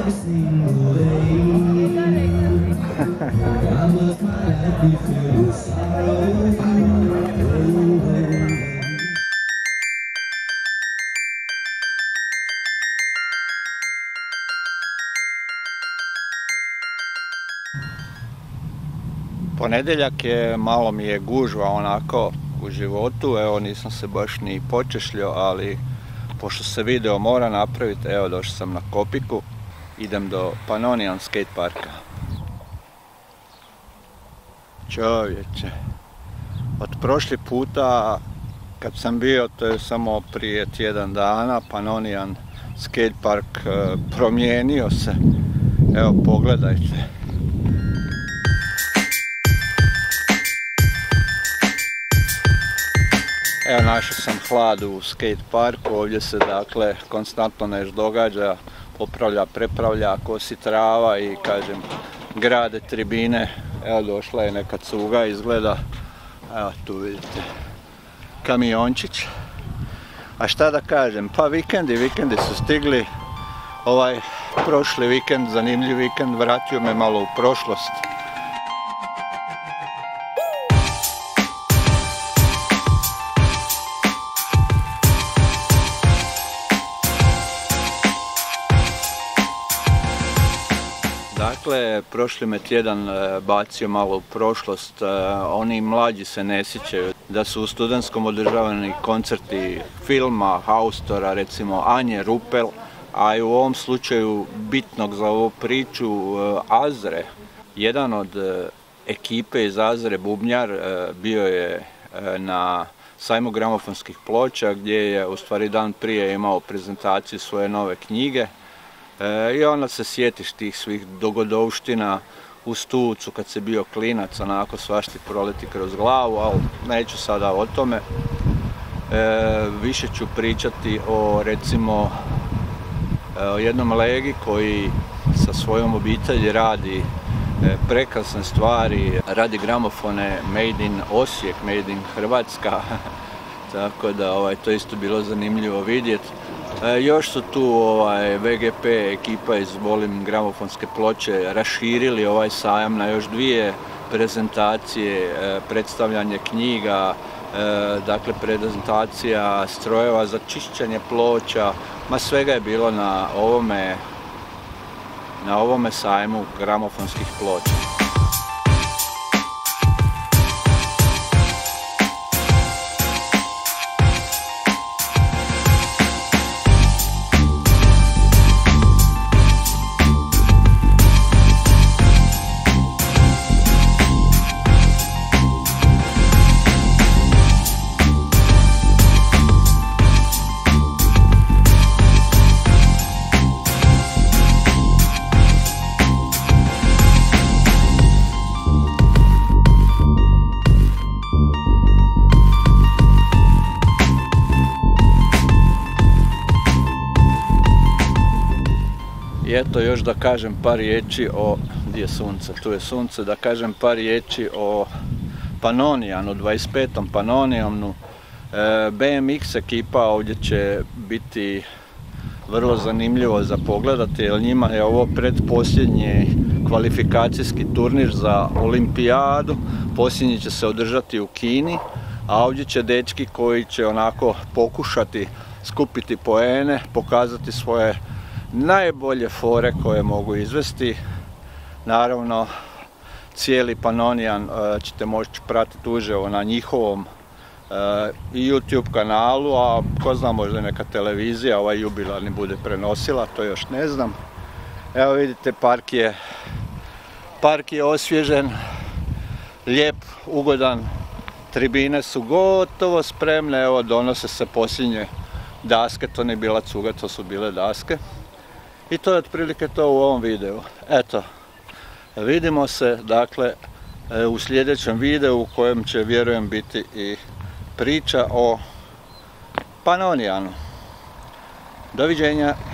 Ponedjeljak je, malo mi je gužva onako u životu, evo nisam se baš ni počešljio, ali pošto se video mora napraviti, evo došao sam na Kopiku, idem do Pannonian skate parka. Čovječe, od prošli puta kad sam bio, to je samo prije tjedan dana, Pannonian skate park promijenio se, evo pogledajte. Evo našao sam hlad u skate parku, ovdje se dakle konstantno nešto događa, popravlja, prepravlja, kosi trava i kažem grade tribine. Evo došla je neka cuga, izgleda, evo tu vidite kamiončić. A šta da kažem, pa vikendi su stigli, ovaj prošli vikend, zanimljiv vikend, vratio me malo u prošlost. Dakle, prošli me tjedan bacio malo u prošlost, oni mlađi se ne sjećaju da su u studentskom održavani koncerti filma, Haustora, recimo Anje Rupel, a i u ovom slučaju bitnog za ovu priču Azre. Jedan od ekipe iz Azre, bubnjar, bio je na sajmu gramofonskih ploča gdje je u stvari dan prije imao prezentaciju svoje nove knjige. I onda se sjetiš tih svih dogodovština u Stucu kad si bio klinac, onako svašta proleti kroz glavu, ali neću sada o tome. Više ću pričati o recimo jednom legi koji sa svojom obitelji radi prekrasne stvari, radi gramofone Made in Osijek, Made in Hrvatska, tako da to isto bilo zanimljivo vidjeti. Još su tu VGP ekipa iz Volim gramofonske ploče raširili ovaj sajam na još dvije prezentacije, predstavljanje knjiga, dakle prezentacija strojeva za čišćenje ploča, ma svega je bilo na ovome sajmu gramofonskih ploča. I eto još da kažem par riječi o, gdje je sunce, tu je sunce, da kažem par riječi o Pannonianu, 25. Pannonianu. BMX ekipa ovdje će biti vrlo zanimljivo za pogledati, jer njima je ovo predposljednji kvalifikacijski turnir za olimpijadu, posljednji će se održati u Kini, a ovdje će dečki koji će onako pokušati skupiti poene, pokazati svoje najbolje fore koje mogu izvesti. Naravno, cijeli Pannonian ćete moći pratiti uživo na njihovom YouTube kanalu, a ko zna, možda neka televizija ovaj jubilarni bude prenosila, to još ne znam. Evo vidite, park je osvježen, lijep, ugodan, tribine su gotovo spremne, evo donose se posljednje daske, to nije bila cuga, to su bile daske. I to je otprilike to u ovom videu. Eto, vidimo se dakle u sljedećem videu u kojem će, vjerujem, biti i priča o Pannonianu. Doviđenja!